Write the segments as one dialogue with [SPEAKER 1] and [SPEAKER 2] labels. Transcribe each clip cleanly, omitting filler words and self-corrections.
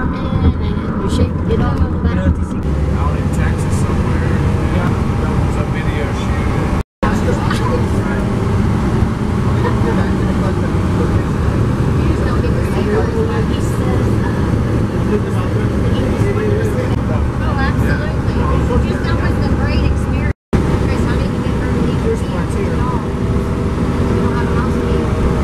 [SPEAKER 1] apartment and you shake it all back.
[SPEAKER 2] Out in Texas somewhere. Yeah. That was a video shoot.
[SPEAKER 1] Oh, absolutely. Just that was a great experience. Because I didn't get her to leave her seats at all. You don't have a house key.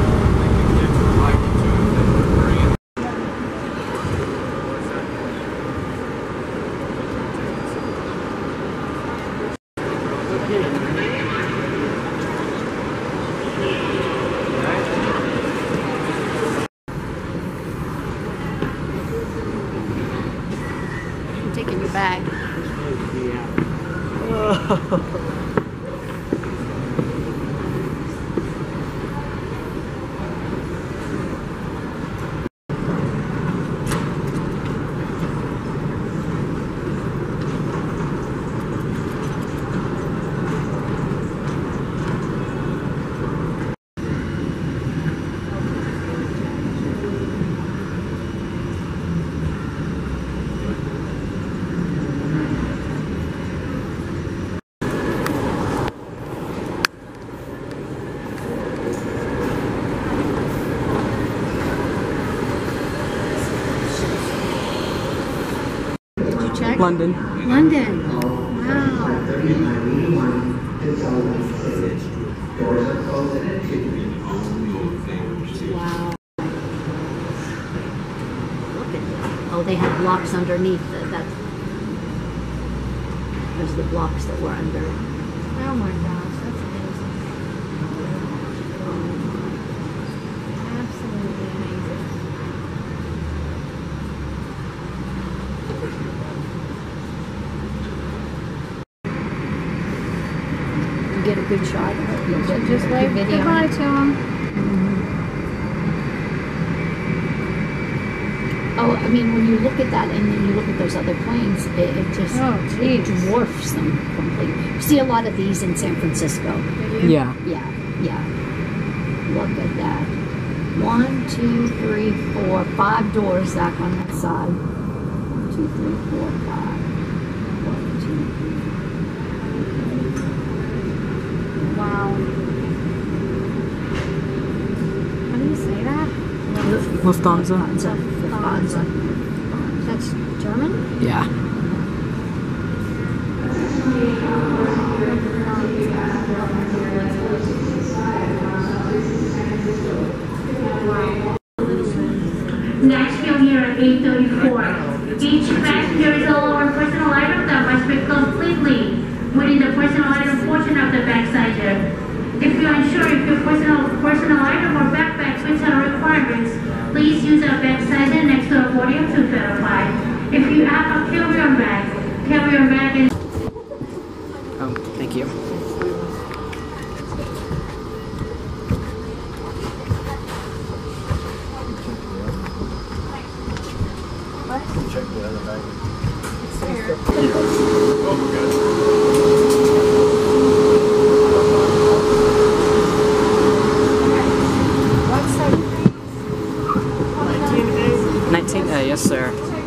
[SPEAKER 1] I'm taking your bag.
[SPEAKER 3] London.
[SPEAKER 1] London. Wow. Wow. Look at that. Oh, they had blocks underneath. There's the blocks that were under. Oh my gosh, that's amazing. Absolutely amazing. Get a good shot of it. You should just wave goodbye to them. Oh, I mean, when you look at that and then you look at those other planes, it just it dwarfs them completely. You see a lot of these in San Francisco.
[SPEAKER 3] Yeah.
[SPEAKER 1] Yeah, yeah. Look at that. 1, 2, 3, 4, 5 doors back on that side. 1, 2, 3, 4, 5. 1, 2, 3. Wow. How do you say that?
[SPEAKER 3] Lufthansa.
[SPEAKER 1] Lufthansa. That's German?
[SPEAKER 3] Yeah.
[SPEAKER 4] Nashville here at 8:34. Each passenger is allowed a personal item that must be completely within the personal item portion of the backside there. If you are unsure if your personal item or backpack fits our requirements, please use our backside next to our podium to verify. If you have a carry-on bag is...
[SPEAKER 3] Oh, thank you.
[SPEAKER 2] Check the other bag.
[SPEAKER 1] It's there.
[SPEAKER 2] Oh my God.
[SPEAKER 3] 19A, yes sir.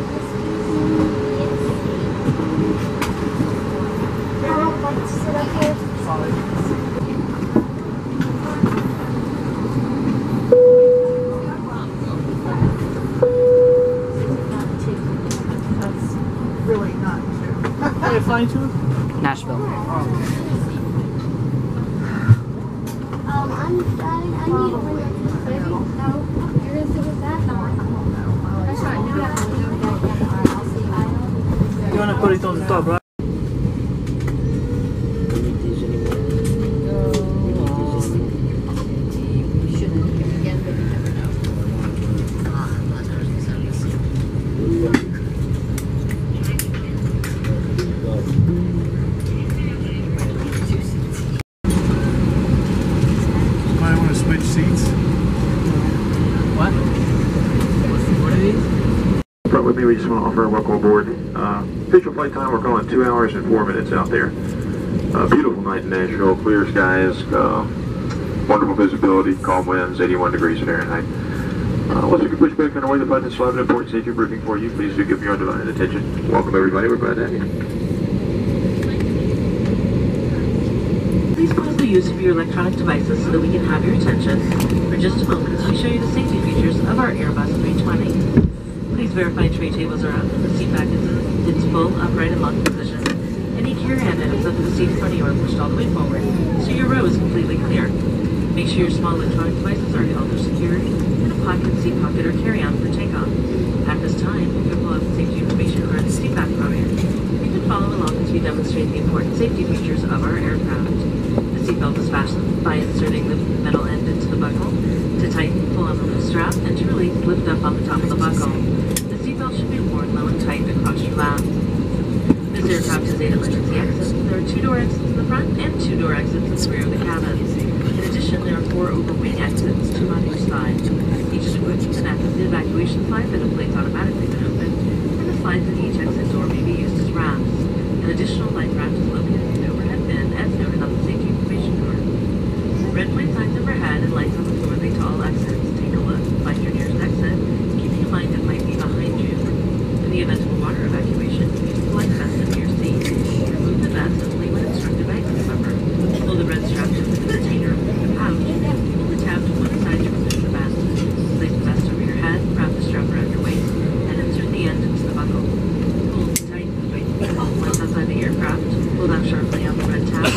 [SPEAKER 1] That's really not true.
[SPEAKER 2] Are you flying to?
[SPEAKER 3] Nashville.
[SPEAKER 1] I need to bring up this baby. No, you're going to sit with that? No, that's right.
[SPEAKER 2] You want to put it on the top, right?
[SPEAKER 5] With me, we just want to offer a welcome aboard. Official flight time, we're calling 2 hours and 4 minutes out there. Beautiful night in Nashville, clear skies, wonderful visibility, calm winds, 81 degrees Fahrenheit. Once we can push back on the way the buttons will have an important safety briefing for you. Please do give me your undivided attention. Welcome everybody, we're glad to have you.
[SPEAKER 6] Please pause the use of your electronic devices so that we can have your attention for just a moment as we show you the safety features of our Airbus 320. Please verify tray tables are up, the seat back is in its full, upright, and locked position. Any carry-on items under the seat in front of you are pushed all the way forward, so your row is completely clear. Make sure your small electronic devices are held or secured in a pocket, seat pocket, or carry-on for takeoff. At this time, you can pull out the safety information card and seat back pocket. You can follow along as we demonstrate the important safety features of our aircraft. The seatbelt is fastened by inserting the metal end into the buckle. To tighten, pull on the loose strap, and to release, lift up on the top of the buckle. The seatbelt should be worn low and tight across your lap. This aircraft has 8 emergency exits. There are 2-door exits in the front and 2-door exits in the rear of the cabin. In addition, there are 4 over-wing exits, 2 on each side. Each is equipped with an active evacuation slide that inflates automatically when opened, and the slides in each exit door may be used as ramps. An additional light raft is located in the overhead bin, as noted on the safety information card. Red white signs overhead and lights on the floor lead to all exits. Take a look, find your nearest exit, keeping in mind it might be behind you. In the event of a water evacuation, use the life vest under your seat. Remove the vest only when instructed by a crew member. Pull the red strap to the container of the pouch. Pull the tab to one side to remove the vest. Place the vest over your head, wrap the strap around your waist, and insert the end into the buckle. Pull tight. Once outside the aircraft, pull down sharply on the red tab,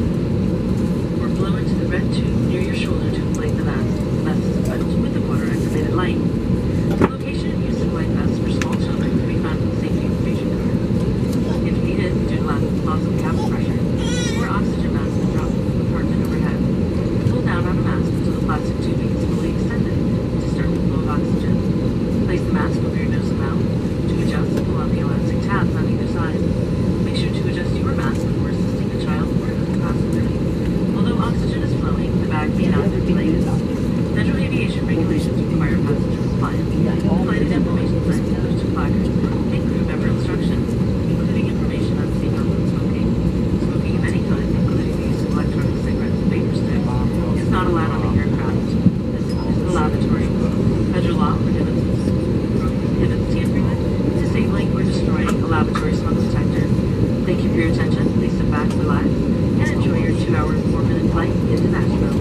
[SPEAKER 6] or blow into the red tube near your shoulder to inflate the vest. The vest is equipped with the water activated light. The location and use of life vests for small children can be found in the safety information card. If needed, due to loss of cabin pressure, or oxygen mask is dropped from the compartment overhead. Pull down on a mask until the plastic tubing is fully extended to start the flow of oxygen. Place the mask over your nose and mouth. To adjust, pull on the elastic tabs on either side. Make sure to adjust your mask before assisting a child or another passenger. Although oxygen is flowing, the bag may not be inflated. Federal aviation regulations require passenger compliance. Flight information signs and posted placards and crew member instructions, including information on seatbelt and smoking. Smoking of any kind, including the use of electronic cigarettes and vapor sticks, is not allowed on the aircraft. This is the lavatory. Federal law prohibits tampering, disabling, or destroying a lavatory smoke detector. Thank you for your attention. Please sit back, relax, and enjoy your 2-hour, 4-minute flight into Nashville.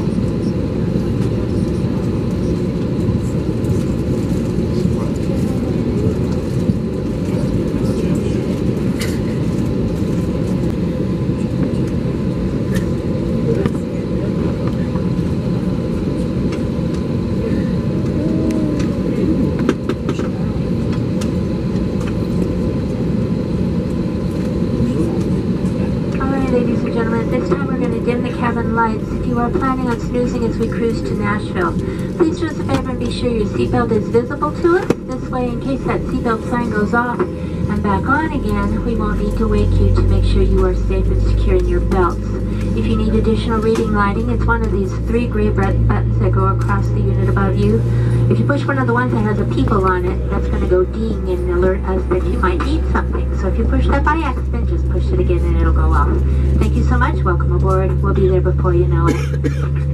[SPEAKER 6] Ladies and gentlemen, this time we're going to dim the cabin lights. If you are planning on snoozing as we cruise to Nashville, please do us a favor and be sure your seatbelt is visible to us. This way, in case that seatbelt sign goes off and back on again, we won't need to wake you to make sure you are safe and secure in your belts. If you need additional reading lighting, it's one of these 3 gray buttons that go across the unit above you. If you push one of the ones that has a people on it, that's going to go ding and alert us that you might need something. So if you push that by accident, just push it again and it'll go off. Thank you so much. Welcome aboard. We'll be there before you know it.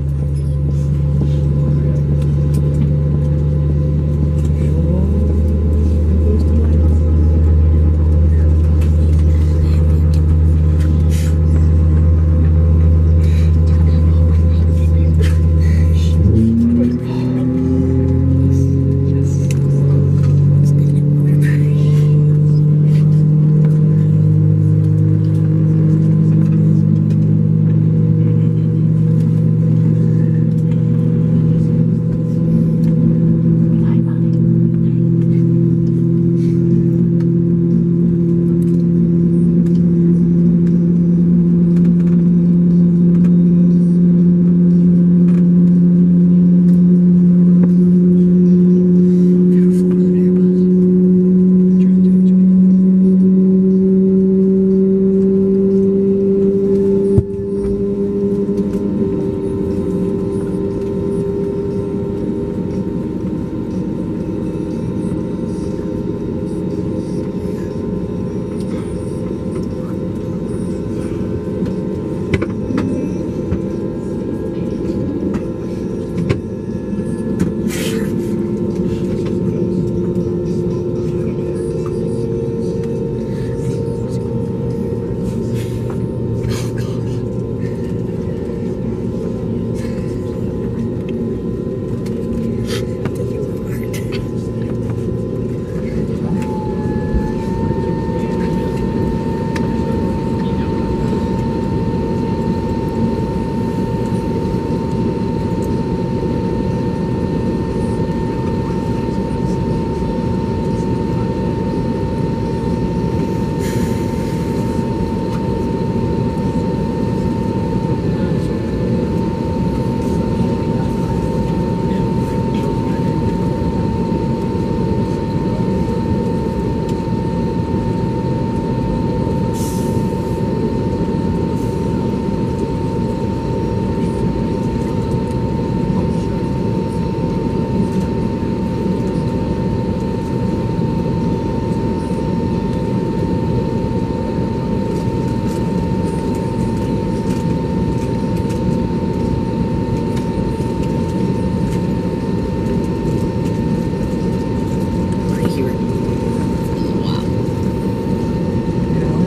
[SPEAKER 3] hear it. Wow. You know?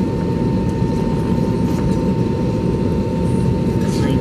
[SPEAKER 6] That's fine.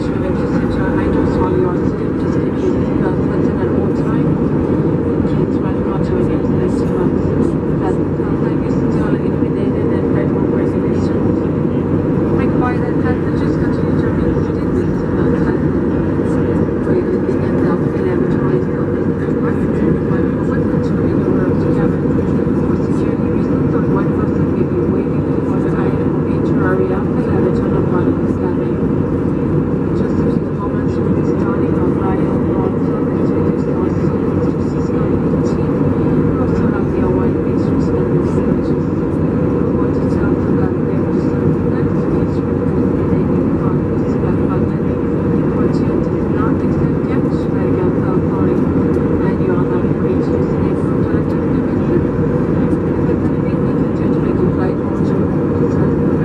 [SPEAKER 6] Please remember to sit your high doors while you are sitting. Just keep your seatbelt button at all times. Kids running on to against the next months. As sometimes is still eliminated and federal regulations require that passengers continue to remain seated with seatbelt signs. For everything and self-care laboratories, buildings, and markets require forward controlling the road to cabin. For security reasons, on one person may be waiting for the item or itinerary after laboratory upon its cabin. Just a few moments will be starting our flight on board service to Houston, San Francisco, ET. We also have the Hawaii base responding services. For more details about their service, please refer to the name on the seatbelt button. Departure does not accept cash, credit card, sorry, and you are not free to use any alternative devices. If there's anything we can do to make your flight more enjoyable, please let us know.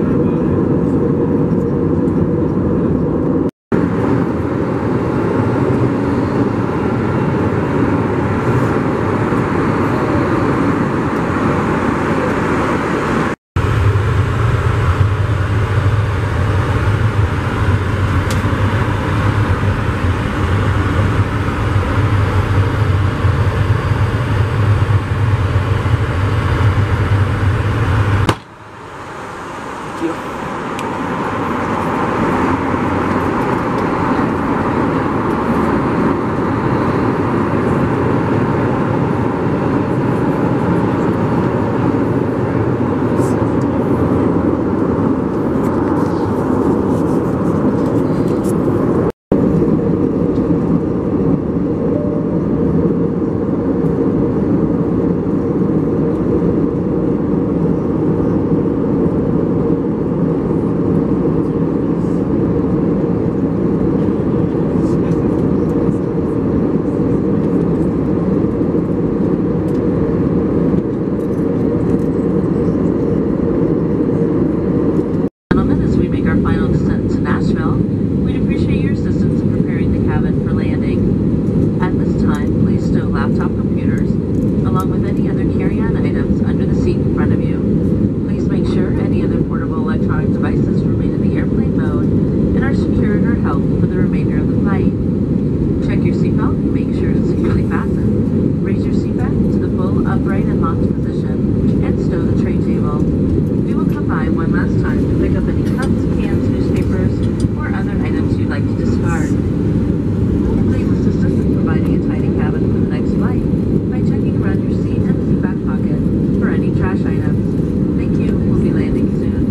[SPEAKER 6] Gentlemen, as we make our final descent to Nashville, we'd appreciate your assistance in preparing the cabin for landing. At this time, please stow laptop computers, along with any other carry-on items under the seat in front of you. Please make sure any other portable electronic devices remain in the airplane mode and are secured or held for the remainder of the flight. Check your seatbelt, make sure it's securely fastened, raise your seat back to the full upright and locked position, and stow the tray table. We will come by one last time to pick up any cups, cans, newspapers, or other items you'd like to discard. Please assist us in providing a tidy cabin for the next flight by checking around your seat and seat back pocket for any trash items. Thank you. We'll be landing soon.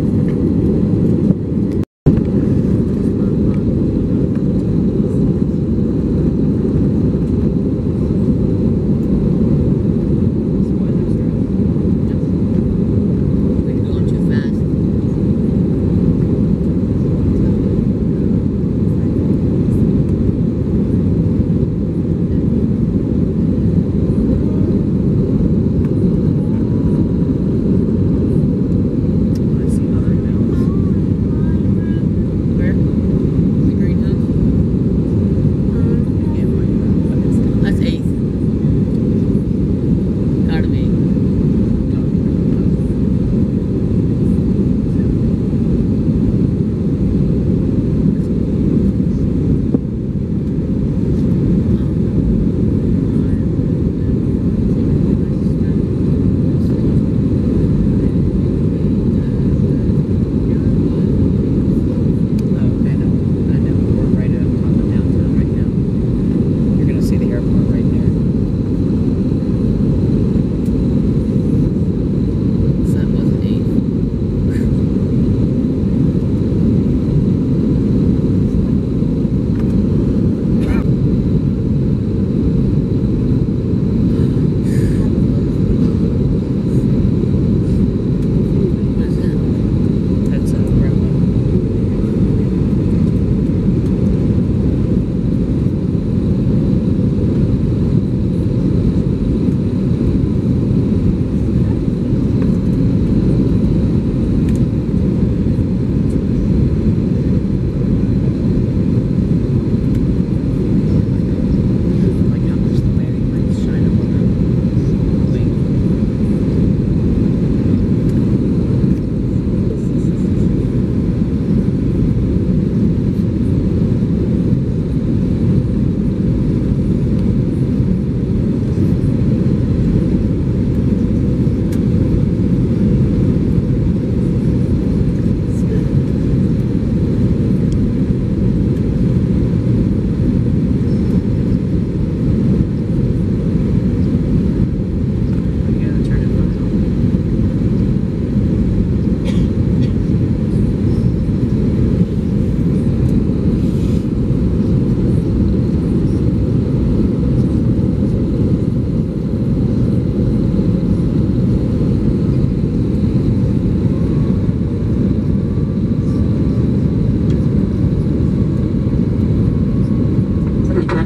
[SPEAKER 3] They're going too fast.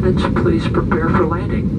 [SPEAKER 7] damage, please prepare for landing.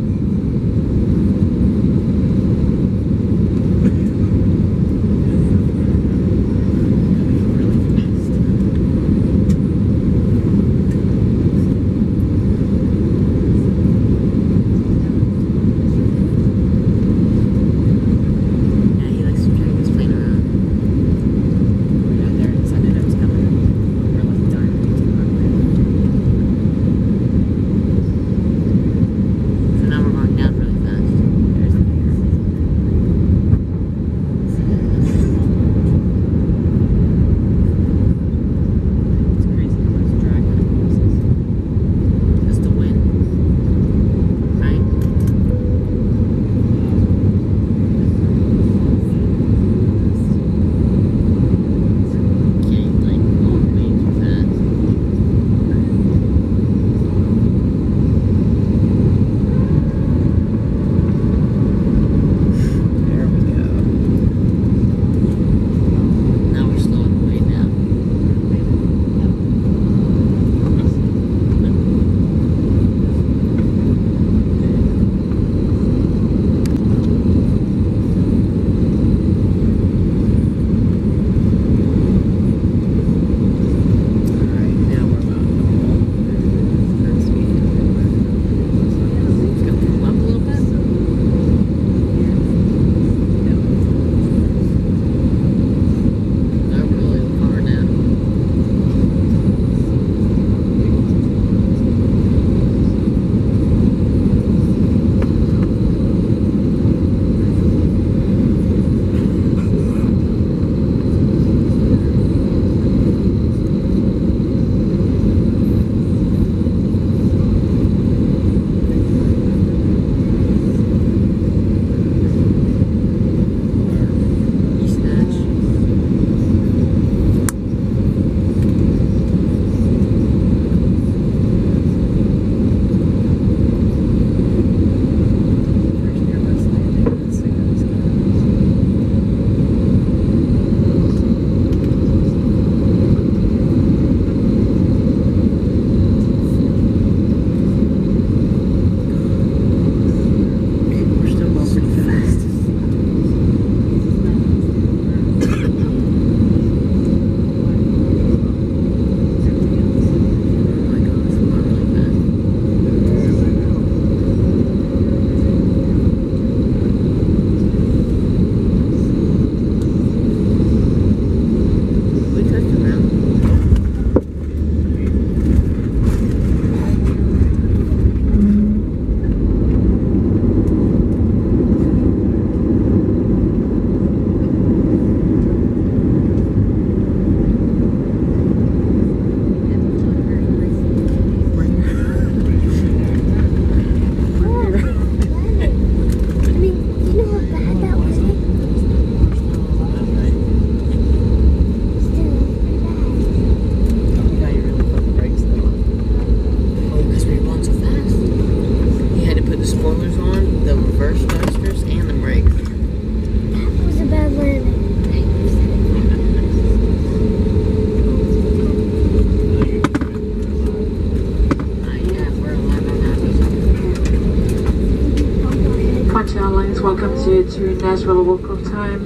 [SPEAKER 7] Airlines welcomes you to Nashville local time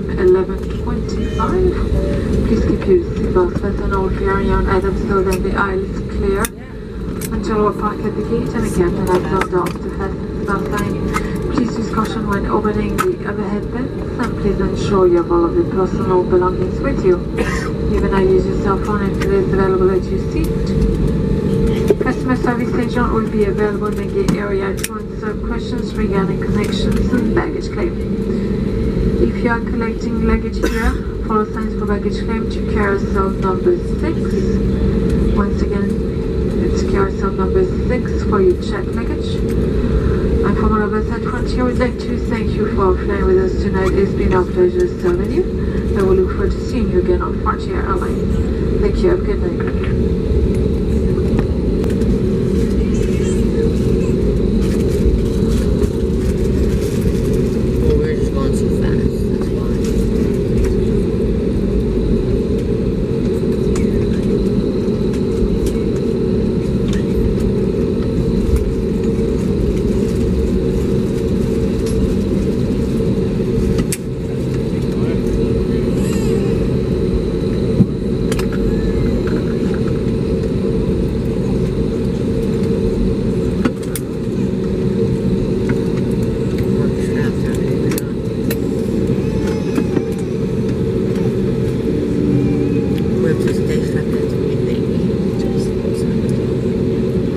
[SPEAKER 7] 11:25. Please keep your seatbelts fastened, all carry-on items so that the aisle is clear until we park at the gate and the captain has not docked to fasten stop sign. Please use caution when opening the overhead bins and please ensure you have all of your personal belongings with you. Even now use your cell phone if it is available at your seat. Customer service agent will be available in the gate area to answer questions regarding connections and baggage claim. If you are collecting luggage here, follow signs for baggage claim to carousel number 6. Once again, it's carousel number 6 for your checked luggage. And from all of us at Frontier, we'd like to thank you for flying with us tonight. It's been our pleasure serving you, and we look forward to seeing you again on Frontier Airlines. Thank you. Have a good night.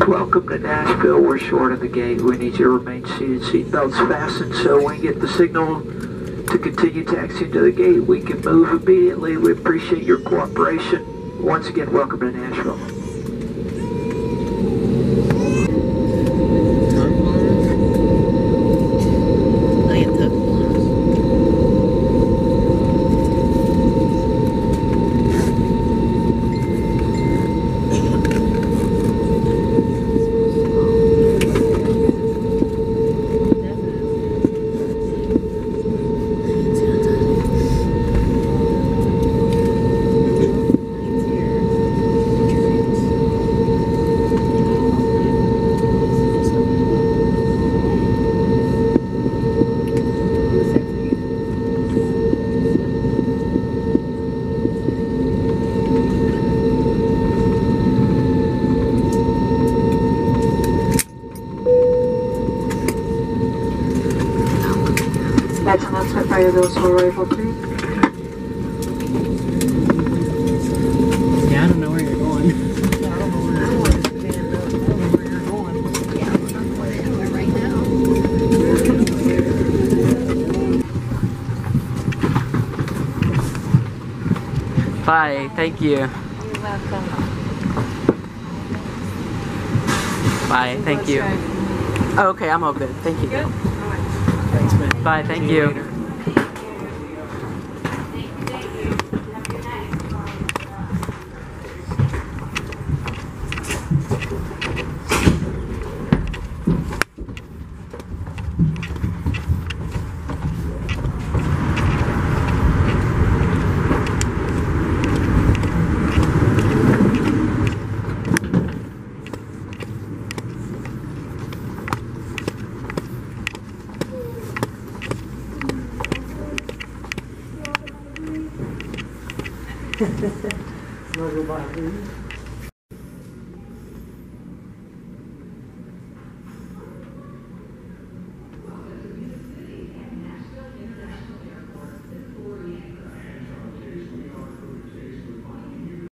[SPEAKER 8] Welcome to Nashville. We're short of the gate. We need you to remain seated, seatbelts fastened, so when we get the signal to continue taxiing to the gate, we can move immediately. We appreciate your cooperation. Once again, welcome to Nashville.
[SPEAKER 7] That's an announcement by the also arrival, please.
[SPEAKER 3] Yeah, I don't know where you're going. Bye, thank you.
[SPEAKER 7] You're welcome.
[SPEAKER 3] Bye, thank you. Oh, okay, I'm all good. Thank you.
[SPEAKER 7] Good?
[SPEAKER 3] Thanks, man. Bye, thank you.
[SPEAKER 4] Thank you.
[SPEAKER 3] Snuggle by, please.